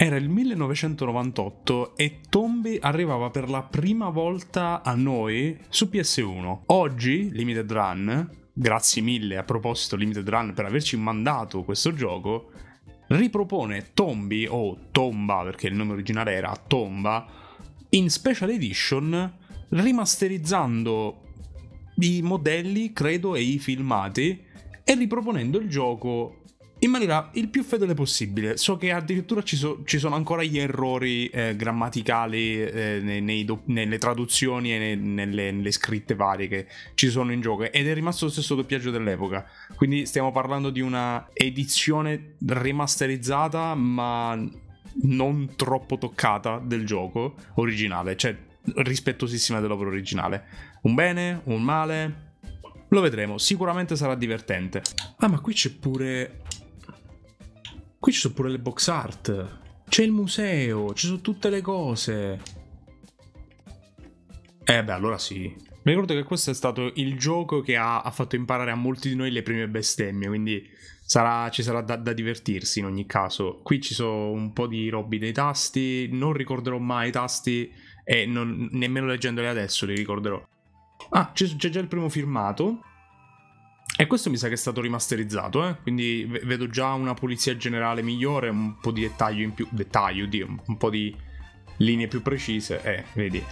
Era il 1998 e Tombi arrivava per la prima volta a noi su PS1. Oggi Limited Run, grazie mille a proposito Limited Run per averci mandato questo gioco, ripropone Tombi, o Tomba perché il nome originale era Tomba, in Special Edition, rimasterizzando i modelli, credo, e i filmati e riproponendo il gioco in maniera il più fedele possibile. So che addirittura ci sono ancora gli errori grammaticali nelle traduzioni e nelle scritte varie che ci sono in gioco, ed è rimasto lo stesso doppiaggio dell'epoca. Quindi stiamo parlando di una edizione rimasterizzata ma non troppo toccata del gioco originale, cioè rispettosissima dell'opera originale. Un bene, un male, lo vedremo. Sicuramente sarà divertente. Ah, ma qui c'è pure... Qui ci sono pure le box art, c'è il museo, ci sono tutte le cose. Beh, allora sì. Mi ricordo che questo è stato il gioco che ha fatto imparare a molti di noi le prime bestemmie, quindi ci sarà da divertirsi in ogni caso. Qui ci sono un po' di robi dei tasti, non ricorderò mai i tasti e nemmeno leggendoli adesso li ricorderò. Ah, c'è già il primo firmato. E questo mi sa che è stato rimasterizzato, quindi vedo già una pulizia generale migliore, un po' di dettaglio in più, un po' di linee più precise, vedi.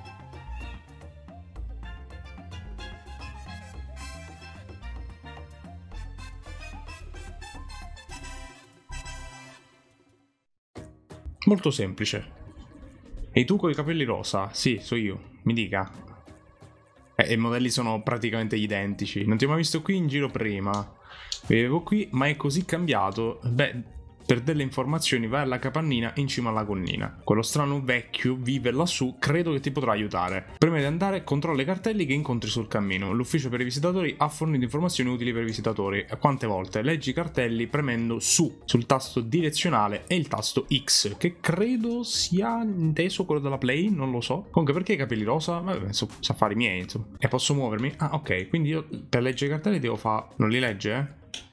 Molto semplice. E tu con i capelli rosa? Sì, so io, mi dica. E i modelli sono praticamente identici. Non ti ho mai visto qui in giro prima. Vivevo qui, ma è così cambiato. Beh, per delle informazioni vai alla capannina in cima alla collina. Quello strano vecchio vive lassù, credo che ti potrà aiutare. Prima di andare, controlla i cartelli che incontri sul cammino. L'ufficio per i visitatori ha fornito informazioni utili per i visitatori. Quante volte? Leggi i cartelli premendo sul tasto direzionale e il tasto X, che credo sia inteso quello della Play, non lo so. Comunque, perché i capelli rosa? Vabbè, penso affari miei, insomma. E posso muovermi? Ah, ok, quindi io per leggere i cartelli devo fare... Non li legge,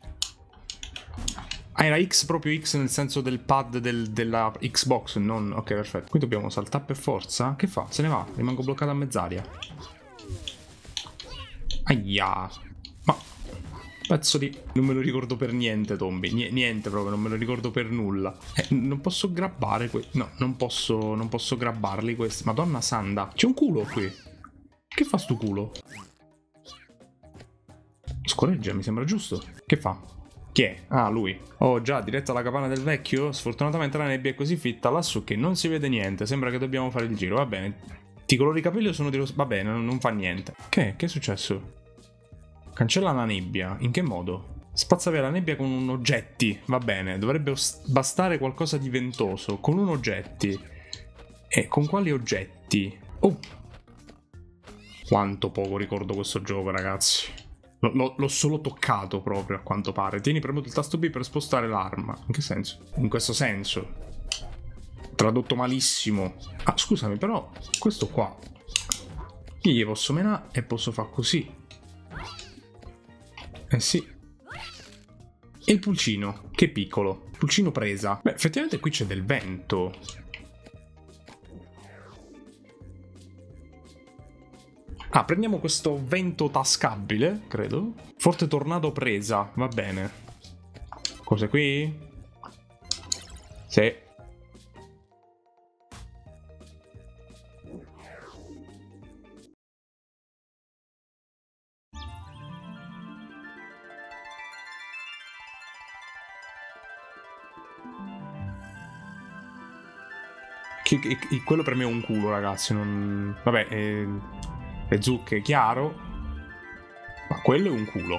Ah, era X, proprio X nel senso del pad della Xbox, non... Ok, perfetto. Qui dobbiamo saltare per forza? Che fa? Se ne va? Rimango bloccato a mezz'aria. Aia. Ma... Pezzo di... Non me lo ricordo per niente, Tombi. Niente proprio, non me lo ricordo per nulla. Non posso grabbare No, non posso grabbarli questi. Madonna santa. C'è un culo qui. Che fa sto culo? Scorreggia, mi sembra giusto. Che fa? Chi è? Ah, lui. Oh, già, diretto alla capanna del vecchio? Sfortunatamente la nebbia è così fitta lassù che non si vede niente. Sembra che dobbiamo fare il giro. Va bene. Ti colori i capelli o sono di rosso? Va bene, non fa niente. Che è successo? Cancella la nebbia. In che modo? Spazza via la nebbia con un oggetti. Va bene. Dovrebbe bastare qualcosa di ventoso. Con un oggetti. E con quali oggetti? Oh. Quanto poco ricordo questo gioco, ragazzi. L'ho solo toccato proprio, a quanto pare. Tieni premuto il tasto B per spostare l'arma. In che senso? In questo senso. Tradotto malissimo. Ah, scusami, però questo qua io gli posso menare e posso fare così. Sì. E il pulcino, che piccolo. Pulcino presa. Beh, effettivamente qui c'è del vento. Ah, prendiamo questo vento tascabile, credo. Forte tornado presa, va bene. Cose qui? Sì. Quello per me è un culo, ragazzi. Non... Vabbè, le zucche, chiaro. Ma quello è un culo.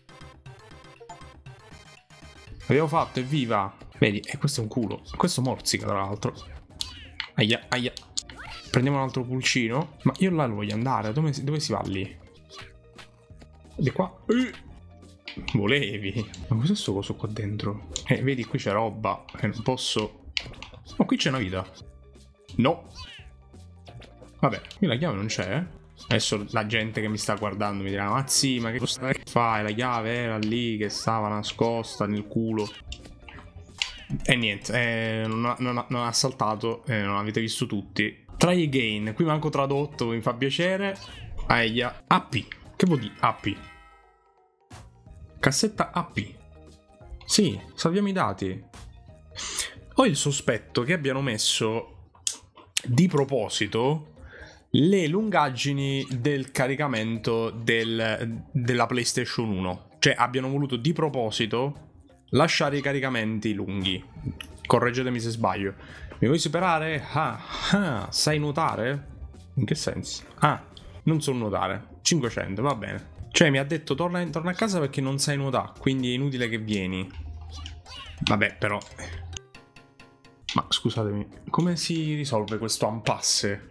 Abbiamo fatto, evviva. Vedi, e questo è un culo. Questo morsica, tra l'altro. Aia, aia. Prendiamo un altro pulcino. Ma io là lo voglio andare. Dove si va lì? Di qua. Volevi. Ma cos'è sto coso qua dentro? Vedi, qui c'è roba. Non posso... Oh, qui c'è una vita. No. Vabbè, qui la chiave non c'è, Adesso la gente che mi sta guardando mi dirà: ma sì, ma che fai? La chiave era lì che stava nascosta nel culo. E niente, non ha saltato, non avete visto tutti. Try again, qui manco tradotto, mi fa piacere. Aia, AP, che vuol dire AP? Cassetta AP. Sì, salviamo i dati. Ho il sospetto che abbiano messo di proposito le lungaggini del caricamento della PlayStation 1. Cioè abbiano voluto di proposito lasciare i caricamenti lunghi. Correggetemi se sbaglio. Mi vuoi superare? Sai nuotare? In che senso? Non so nuotare. 500, va bene. Cioè mi ha detto torna a casa perché non sai nuotare, quindi è inutile che vieni. Vabbè, però... Ma scusatemi, come si risolve questo impasse?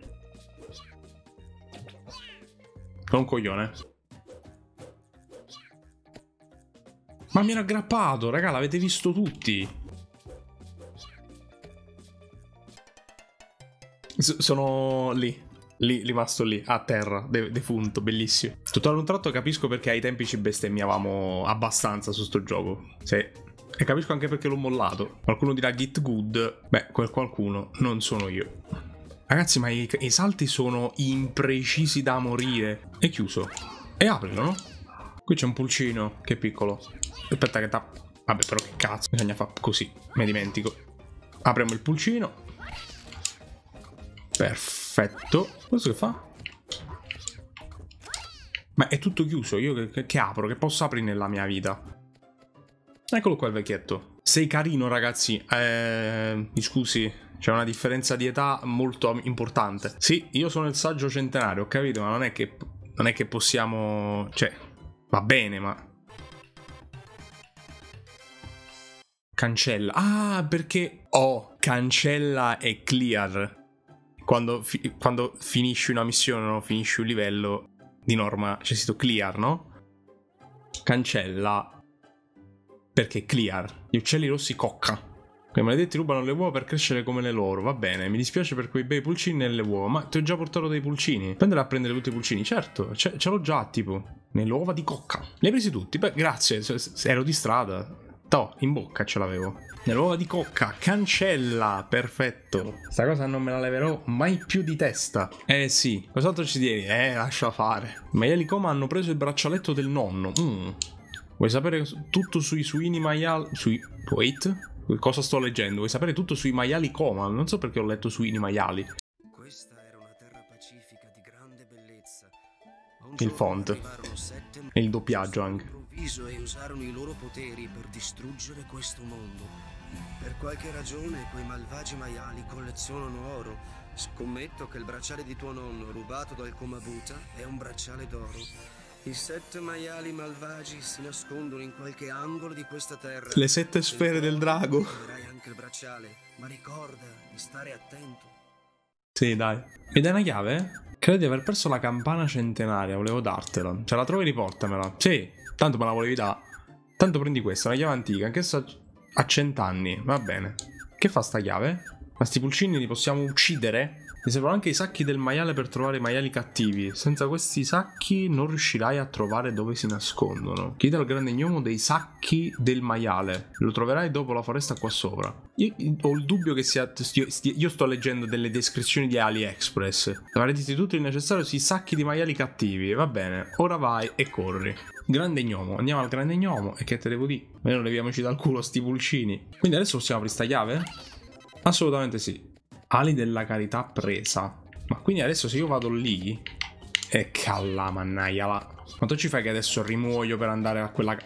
Sono un coglione. Ma mi ero aggrappato, raga, l'avete visto tutti. Sono lì. Lì, rimasto lì, a terra, defunto, bellissimo. Tutto ad un tratto capisco perché ai tempi ci bestemmiavamo abbastanza su sto gioco. Sì. E capisco anche perché l'ho mollato. Qualcuno dirà git good. Beh, quel qualcuno non sono io. Ragazzi, ma i salti sono imprecisi da morire. È chiuso. E aprilo, no? Qui c'è un pulcino, che piccolo. Aspetta che vabbè, però che cazzo. Bisogna fare così, me dimentico. Apriamo il pulcino. Perfetto. Questo che fa? Ma è tutto chiuso. Io che apro? Che posso aprire nella mia vita? Eccolo qua il vecchietto. Sei carino, ragazzi. Mi scusi, c'è una differenza di età molto importante. Sì, io sono il saggio centenario, ho capito, ma non è che possiamo... Cioè, va bene, ma... Cancella. Ah, perché... Oh, cancella e clear. Quando finisci una missione o finisci un livello, di norma c'è scritto clear, no? Cancella... Perché clear. Gli uccelli rossi cocca. Quei maledetti rubano le uova per crescere come le loro. Va bene, mi dispiace per quei bei pulcini nelle uova. Ma ti ho già portato dei pulcini. Prendere a prendere tutti i pulcini. Certo, ce l'ho già, tipo. Nelle uova di cocca. Li hai presi tutti? Beh, grazie. Ero di strada. Toh, in bocca ce l'avevo. Nelle uova di cocca. Cancella. Perfetto. Sta cosa non me la leverò mai più di testa. Sì. Cos'altro ci direi? Lascia fare. I maiali Coma hanno preso il braccialetto del nonno. Vuoi sapere tutto sui suini maiali... Wait? Cosa sto leggendo? Vuoi sapere tutto sui maiali Coma? Non so perché ho letto suini maiali. Questa era una terra pacifica di grande bellezza. Il font. E il doppiaggio anche. E usarono i loro poteri per distruggere questo mondo. Per qualche ragione quei malvagi maiali collezionano oro. Scommetto che il bracciale di tuo nonno rubato dal Komabuta è un bracciale d'oro. I 7 maiali malvagi si nascondono in qualche angolo di questa terra. Le 7 sfere del drago. Troverai anche il bracciale, ma ricorda di stare attento. Sì, dai. Mi dai una chiave? Credo di aver perso la campana centenaria, volevo dartela. Se la trovi riportamela. Sì, tanto me la volevi dare. Tanto prendi questa, una chiave antica, anch'essa ha 100 anni, va bene. Che fa sta chiave? Ma sti pulcini li possiamo uccidere? Mi servono anche i sacchi del maiale per trovare i maiali cattivi. Senza questi sacchi non riuscirai a trovare dove si nascondono. Chiedi al grande gnomo dei sacchi del maiale. Lo troverai dopo la foresta qua sopra. Io ho il dubbio che sia... Io sto leggendo delle descrizioni di AliExpress. Avrete tutto il necessario sui sacchi di maiali cattivi. Va bene, ora vai e corri. Grande gnomo, andiamo al grande gnomo. E che te devo dire? Almeno leviamoci dal culo sti pulcini. Quindi adesso possiamo aprire sta chiave? Assolutamente sì. Ali della carità presa. Ma quindi adesso se io vado lì... E calla mannaia là. Quanto ci fai che adesso rimuoio per andare a quella...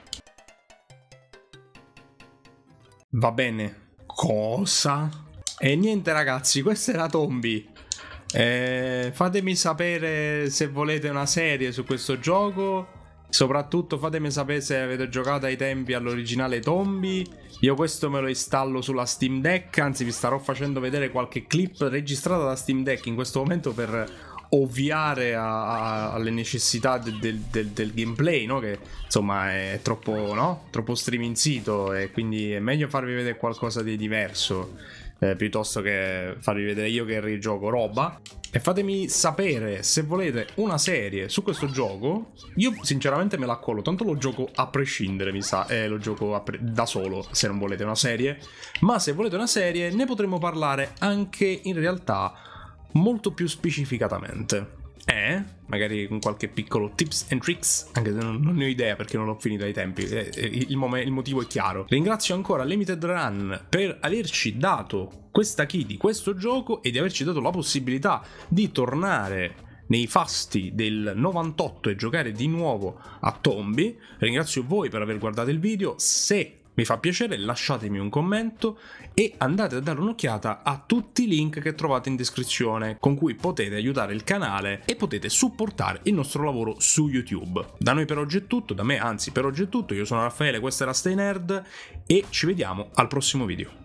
Va bene. Cosa? E niente ragazzi, questa era Tombi. Fatemi sapere se volete una serie su questo gioco. Soprattutto fatemi sapere se avete giocato ai tempi all'originale Tombi. Io questo me lo installo sulla Steam Deck. Anzi vi starò facendo vedere qualche clip registrata da Steam Deck in questo momento per ovviare alle necessità del gameplay, no? Che insomma è troppo, no? Troppo streaming sito. E quindi è meglio farvi vedere qualcosa di diverso. piuttosto che farvi vedere io che rigioco roba. E fatemi sapere se volete una serie su questo gioco. Io sinceramente me la collo, tanto lo gioco a prescindere, mi sa, lo gioco da solo se non volete una serie. Ma se volete una serie ne potremo parlare anche in realtà molto più specificatamente. Magari con qualche piccolo tips and tricks, anche se non ne ho idea perché non l'ho finito ai tempi, il motivo è chiaro. Ringrazio ancora Limited Run per averci dato questa key di questo gioco e di averci dato la possibilità di tornare nei fasti del 98 e giocare di nuovo a Tombi. Ringrazio voi per aver guardato il video. Se mi fa piacere, lasciatemi un commento e andate a dare un'occhiata a tutti i link che trovate in descrizione con cui potete aiutare il canale e potete supportare il nostro lavoro su YouTube. Da noi per oggi è tutto, da me anzi per oggi è tutto. Io sono Raffaele, questo era Stay Nerd e ci vediamo al prossimo video.